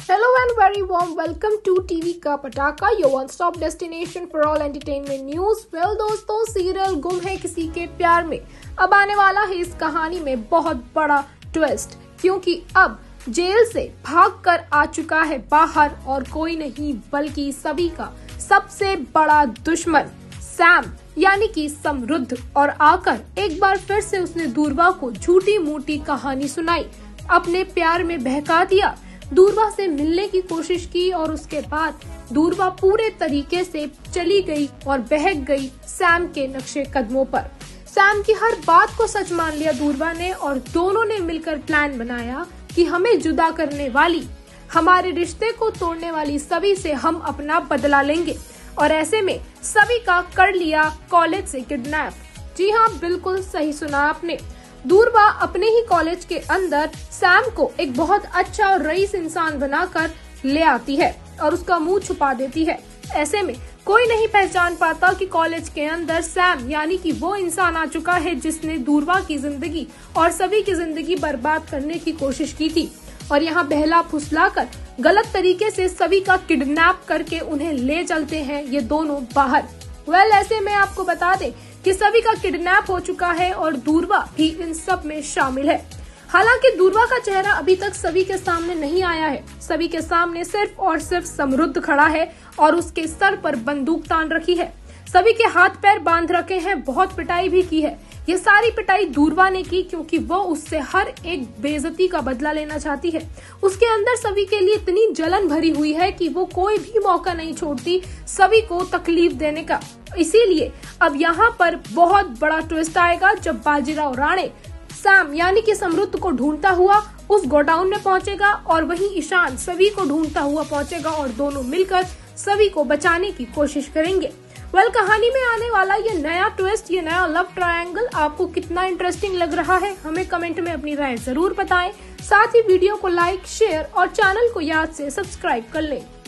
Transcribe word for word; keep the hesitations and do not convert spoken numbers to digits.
Hello and very warm welcome to T V का पटाखा, your one-stop destination for all entertainment news. Well दोस्तों, serial गुम है किसी के प्यार में अब आने वाला है इस कहानी में बहुत बड़ा ट्विस्ट, क्योंकि अब जेल से भागकर आ चुका है बाहर और कोई नहीं बल्कि सभी का सबसे बड़ा दुश्मन सैम यानी कि समृद्ध। और आकर एक बार फिर से उसने दूरवा को झूठी मूठी कहानी सुनाई, अपने प्यार में बहका दिया, दूरवा से मिलने की कोशिश की और उसके बाद दूरवा पूरे तरीके से चली गई और बहक गई सैम के नक्शे कदमों पर। सैम की हर बात को सच मान लिया दूरवा ने और दोनों ने मिलकर प्लान बनाया कि हमें जुदा करने वाली, हमारे रिश्ते को तोड़ने वाली सभी से हम अपना बदला लेंगे। और ऐसे में सभी का कर लिया कॉलेज से किडनैप। जी हाँ, बिल्कुल सही सुना आपने। दूरवा अपने ही कॉलेज के अंदर सैम को एक बहुत अच्छा और रईस इंसान बनाकर ले आती है और उसका मुंह छुपा देती है। ऐसे में कोई नहीं पहचान पाता कि कॉलेज के अंदर सैम यानी कि वो इंसान आ चुका है जिसने दूरवा की जिंदगी और सभी की जिंदगी बर्बाद करने की कोशिश की थी और यहाँ बहला फुसलाकर गलत तरीके से सभी का किडनैप करके उन्हें ले चलते हैं ये दोनों बाहर। वेल ऐसे में आपको बता दें कि सभी का किडनैप हो चुका है और दूरवा भी इन सब में शामिल है। हालांकि दूरवा का चेहरा अभी तक सभी के सामने नहीं आया है। सभी के सामने सिर्फ और सिर्फ समृद्ध खड़ा है और उसके सर पर बंदूक तान रखी है। सभी के हाथ पैर बांध रखे हैं, बहुत पिटाई भी की है। ये सारी पिटाई दूरवा ने की क्योंकि वो उससे हर एक बेइज्जती का बदला लेना चाहती है। उसके अंदर सभी के लिए इतनी जलन भरी हुई है कि वो कोई भी मौका नहीं छोड़ती सभी को तकलीफ देने का। इसीलिए अब यहाँ पर बहुत बड़ा ट्विस्ट आएगा जब बाजीराव राणे सैम यानी कि समृद्ध को ढूंढता हुआ उस गोडाउन में पहुंचेगा और वहीं ईशान सभी को ढूंढता हुआ पहुंचेगा और दोनों मिलकर सभी को बचाने की कोशिश करेंगे। वेल well, कहानी में आने वाला ये नया ट्विस्ट, ये नया लव ट्रायंगल आपको कितना इंटरेस्टिंग लग रहा है, हमें कमेंट में अपनी राय जरूर बताएं। साथ ही वीडियो को लाइक, शेयर और चैनल को याद से सब्सक्राइब कर लें।